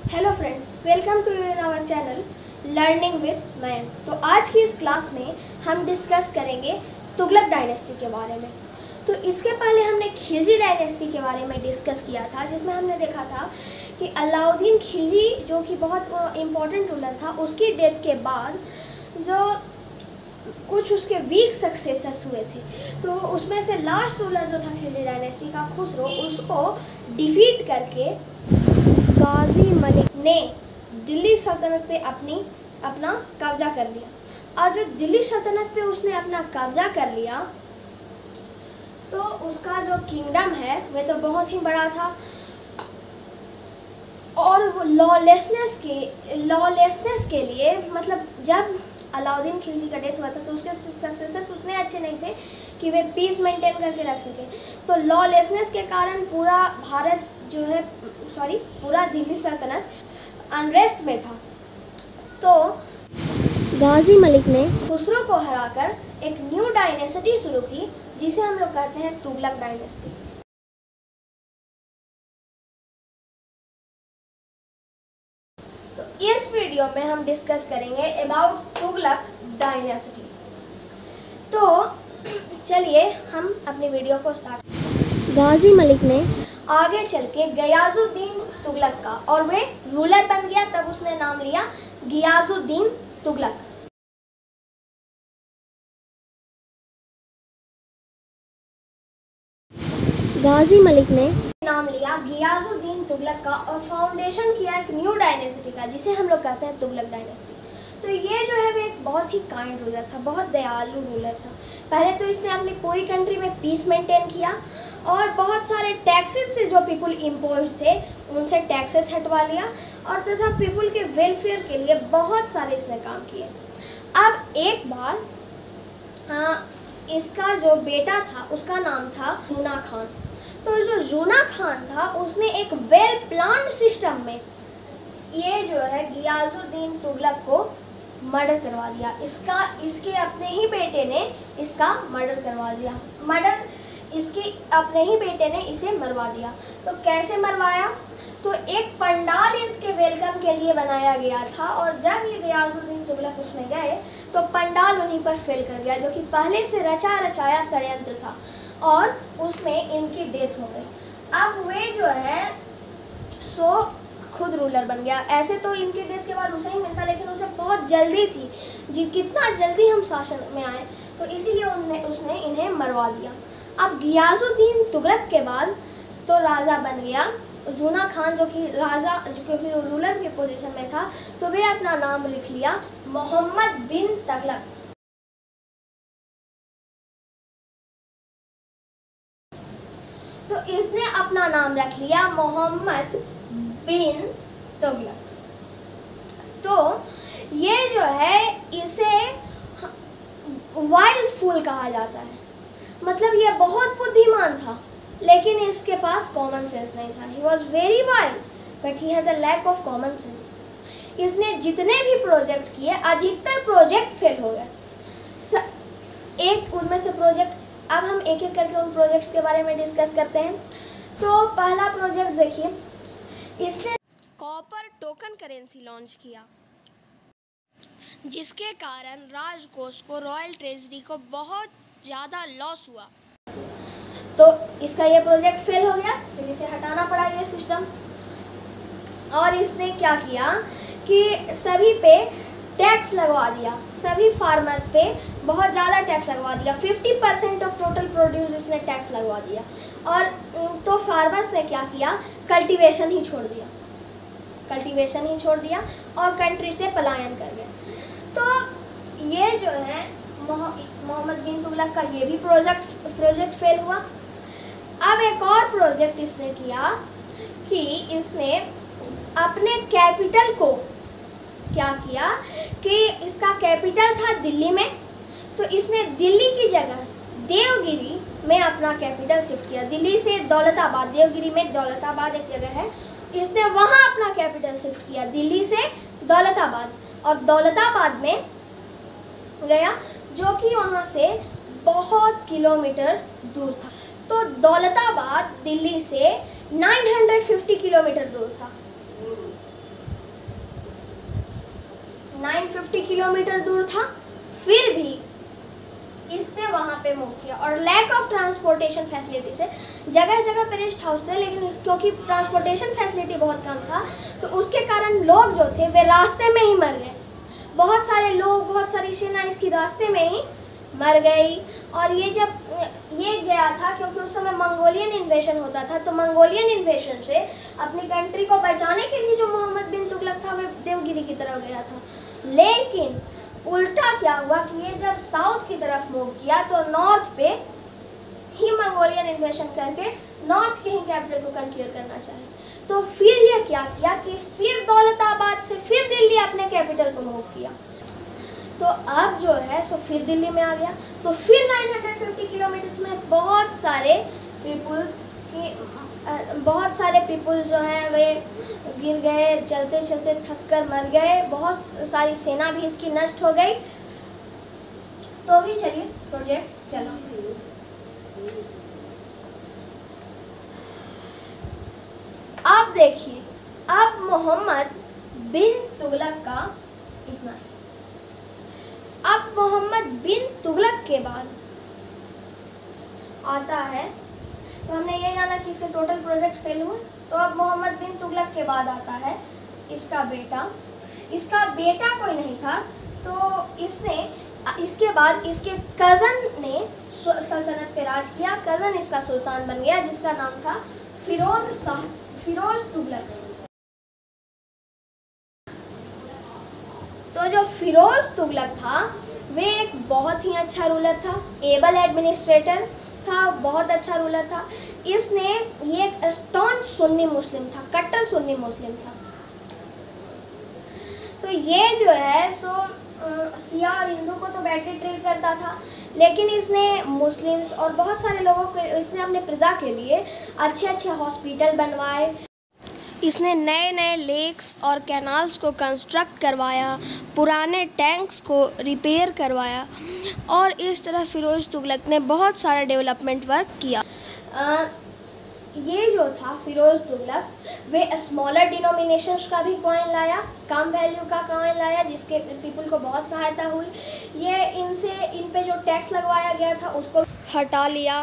Hello friends, welcome to in our channel learning with ma'am. तो आज की इस क्लास में हम डिस्कस करेंगे तुगलक डायनेस्टी के बारे में। तो इसके पहले हमने खिलजी डायनेस्टी के बारे में डिस्कस किया था, जिसमें हमने देखा था कि अलाउद्दीन खिलजी जो कि बहुत इम्पोर्टेंट रूलर था, उसकी डेथ के बाद जो कुछ उसके वीक सक्सेसर्स हुए थे, तो उसमें से लास्ट रूलर जो था खिलजी डायनेस्टी का, खुसरो, उसको डिफीट करके गाजी मलिक ने दिल्ली सल्तनत पे अपना कब्जा कर लिया। और जो दिल्ली सल्तनत पे उसने अपना कब्जा कर लिया, तो उसका जो किंगडम है वह तो बहुत ही बड़ा था। और लॉलेसनेस के लिए, मतलब जब अलाउद्दीन खिलजी का डेथ हुआ था तो उसके सक्सेसर्स उतने अच्छे नहीं थे कि वे पीस मेंटेन करके रख सके। तो लॉलेसनेस के कारण पूरा दिल्ली सल्तनत अनरेस्ट में था। तो गाजी मलिक ने खुसरो को हराकर एक न्यू डायनेस्टी शुरू की, जिसे हम लोग कहते हैं तुगलक डायनेस्टी। तो इस वीडियो में हम डिस्कस करेंगे अबाउट तुगलक डायनेस्टी। तो चलिए हम अपनी वीडियो को स्टार्ट। गाजी मलिक ने आगे चल के गियाजुद्दीन तुगलक का, और वे रूलर बन गया, तब उसने नाम लिया गियाजुद्दीन तुगलक। गाजी मलिक ने नाम लिया गियाजुद्दीन तुगलक का और फाउंडेशन किया एक न्यू डायनेस्टी का, जिसे हम लोग कहते हैं तुगलक डायनेस्टी। तो ये जो है वो एक बहुत ही काइंड रूलर था, बहुत दयालु रूलर था। पहले तो इसने अपनी पूरी कंट्री में पीस मेंटेन किया और बहुत सारे टैक्सेस से जो पीपल इम्पोज थे उनसे टैक्सेस हटवा लिया, और तथा पीपल के वेलफेयर के लिए बहुत सारे इसने काम किए। अब एक बार इसका जो बेटा था उसका नाम था जूना खान। तो जो जूना खान था उसने एक वेल प्लान्ड सिस्टम में ये जो है गियाजुद्दीन तुगलक को मर्डर करवा दिया। इसके अपने ही बेटे ने इसका मर्डर करवा दिया। इसके अपने ही बेटे ने इसे मरवा दिया। तो कैसे मरवाया? तो एक पंडाल इसके वेलकम के लिए बनाया गया था, और जब ये गियाजुद्दीन तुगलक उसमें गए तो पंडाल उन्हीं पर फेल कर गया, जो कि पहले से रचा रचाया षड्यंत्र था, और उसमें इनकी डेथ हो गई। अब वे जो है सो खुद रूलर बन गया। ऐसे तो इनके डेथ के बाद उसे ही मिलता, लेकिन उसे बहुत जल्दी थी कितना जल्दी हम शासन में आए, तो इसीलिए उसने इन्हें मरवा दिया। अब गियाजुद्दीन तुगलक के बाद तो राजा बन गया जूना खान, जो कि रूलर की पोजीशन में था, तो वे अपना नाम लिख लिया मोहम्मद बिन तुगलक। तो इसने अपना नाम रख लिया मोहम्मद बिन तुगलक। तो ये जो है इसे वाइज फूल कहा जाता है, मतलब ये बहुत बुद्धिमान था, लेकिन इसके पास कॉमन सेंस नहीं था। He was very wise but he has a lack of common sense. इसने जितने भी प्रोजेक्ट किए, अधिकतर प्रोजेक्ट फेल हो गए। एक उनमें से प्रोजेक्ट, अब हम एक एक करके उन प्रोजेक्ट्स के बारे में डिस्कस करते हैं। तो पहला प्रोजेक्ट देखिए, इसने कॉपर टोकन करेंसी लॉन्च किया, जिसके कारण राजकोष को, रॉयल ट्रेजरी को बहुत ज़्यादा लॉस हुआ। तो इसका ये प्रोजेक्ट फेल हो गया, फिर इसे हटाना पड़ा ये सिस्टम। और इसने क्या किया कि सभी पे टैक्स लगवा दिया, सभी फार्मर्स पे बहुत ज़्यादा टैक्स लगवा दिया। 50% ऑफ टोटल प्रोड्यूस इसने टैक्स लगवा दिया। और तो फार्मर्स ने क्या किया, कल्टीवेशन ही छोड़ दिया और कंट्री से पलायन कर गए। तो ये जो है मोहम्मद बिन तुगलक का ये भी प्रोजेक्ट फेल हुआ। अब एक और प्रोजेक्ट इसने किया कि इसने अपने कैपिटल को क्या किया कि इसका कैपिटल था दिल्ली में, तो इसने दिल्ली की जगह देवगिरी में अपना कैपिटल शिफ्ट किया। दिल्ली से दौलताबाद, देवगिरी में दौलताबाद एक जगह है, इसने वहाँ अपना कैपिटल शिफ्ट किया, दिल्ली से दौलताबाद, और दौलताबाद में गया, जो कि वहाँ से बहुत किलोमीटर दूर था। तो दौलताबाद दिल्ली से 950 किलोमीटर दूर था। 950 किलोमीटर दूर था, फिर भी इसने वहाँ पे मूव किया। और लैक ऑफ ट्रांसपोर्टेशन फैसिलिटी से जगह जगह पे रेस्ट हाउस है, लेकिन क्योंकि ट्रांसपोर्टेशन फैसिलिटी बहुत कम था तो उसके कारण लोग जो थे वे रास्ते में ही मर गए। बहुत सारे लोग, बहुत सारी सेना इसकी रास्ते में ही मर गई। और ये जब ये गया था, क्योंकि उस समय मंगोलियन इन्वेशन होता था, तो मंगोलियन इन्वेशन से अपनी कंट्री को बचाने के लिए जो मोहम्मद बिन तुगलक था वह देवगिरी की तरफ गया था। लेकिन उल्टा क्या हुआ कि ये जब साउथ की तरफ मूव किया तो नॉर्थ पे ही मंगोलियन इन्वेशन करके नॉर्थ के ही कैपिटल को कंक्यूर करना चाहे। तो फिर ये क्या किया कि फिर दौलताबाद से फिर दिल्ली अपने कैपिटल को मूव किया। तो अब जो है सो फिर दिल्ली में आ गया। तो फिर 950 किलोमीटर में बहुत सारे पीपल जो हैं वे गिर गए, चलते चलते थक कर मर गए, बहुत सारी सेना भी इसकी नष्ट हो गई। तो भी चलिए प्रोजेक्ट चला। अब देखिए, अब मोहम्मद बिन तुगलक का इतना ही। अब मोहम्मद बिन तुगलक के बाद आता है, तो हमने ये जाना कि इसके टोटल प्रोजेक्ट फेल हुए। तो अब मोहम्मद बिन तुगलक के बाद आता है इसका बेटा। इसका बेटा कोई नहीं था, तो इसके बाद इसके कज़न ने सल्तनत पे राज किया। कज़न इसका सुल्तान बन गया, जिसका नाम था फिरोज तुगलक। तो जो फिरोज तुगलक था वे एक बहुत ही अच्छा रूलर था, एबल एडमिनिस्ट्रेटर था, बहुत अच्छा रूलर था। ये एक स्टॉन्च सुन्नी मुस्लिम था, कट्टर सुन्नी मुस्लिम था। तो ये जो है सो सिया और हिंदू को तो बैटरी ट्रीट करता था, लेकिन इसने मुस्लिम्स और बहुत सारे लोगों को, इसने अपने प्रजा के लिए अच्छे अच्छे हॉस्पिटल बनवाए। इसने नए नए लेक्स और कैनाल्स को कंस्ट्रक्ट करवाया, पुराने टैंक्स को रिपेयर करवाया, और इस तरह फिरोज तुगलक ने बहुत सारा डेवलपमेंट वर्क किया। ये जो था फिरोज तुगलक, वे स्मॉलर डिनोमिनेशंस का भी कॉइन लाया, कम वैल्यू का कॉइन लाया, जिसके पीपल को बहुत सहायता हुई। ये इन पे जो टैक्स लगवाया गया था उसको हटा लिया,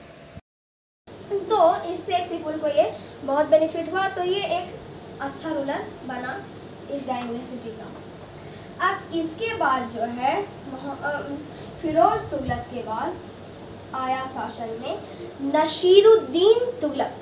तो इससे पीपल को ये बहुत बेनिफिट हुआ। तो ये एक अच्छा रूलर बना इस डायनेसिटी का। अब इसके बाद जो है फिरोज तुगलक के बाद आया शासन में नसीरुद्दीन तुगलक।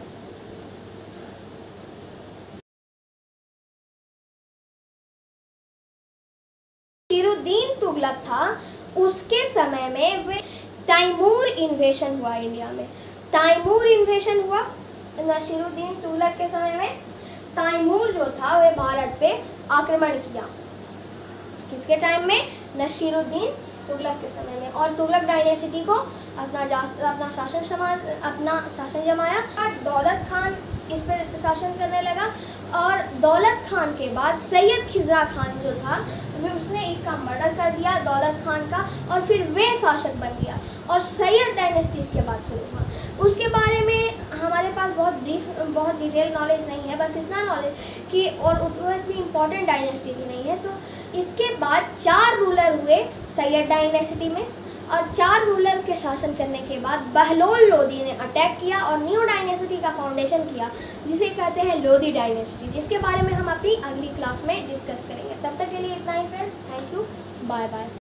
नसीरुद्दीन तुगलक था, उसके समय में वे तैमूर इन्वेशन हुआ इंडिया में। तैमूर इन्वेशन हुआ नसीरुद्दीन तुगलक के समय में। तैमूर जो था वह भारत पे आक्रमण किया। किसके टाइम में? नसीरुद्दीन तुगलक के समय में। और तुगलक डायनेसिटी को अपना शासन जमाया। दौलत खान इस पर शासन करने लगा, और दौलत खान के बाद सैयद खिजरा खान जो था उसने इसका मर्डर कर दिया दौलत खान का, और फिर वे शासक बन गया। और सैयद डायनेस्टी इसके बाद शुरू हुआ। उसके बारे में हमारे पास बहुत डिटेल नॉलेज नहीं है, बस इतना नॉलेज कि और वो इतनी इम्पोर्टेंट डायनेस्टी भी नहीं है। तो इसके बाद 4 रूलर हुए सैयद डायनेस्टी में, और 4 रूलर के शासन करने के बाद बहलोल लोदी ने अटैक किया और न्यू डायनेस्टी का फाउंडेशन किया, जिसे कहते हैं लोदी डायनेस्टी, जिसके बारे में हम अपनी अगली क्लास में डिस्कस करेंगे। तब तक के लिए इतना ही friends, thank you, bye bye.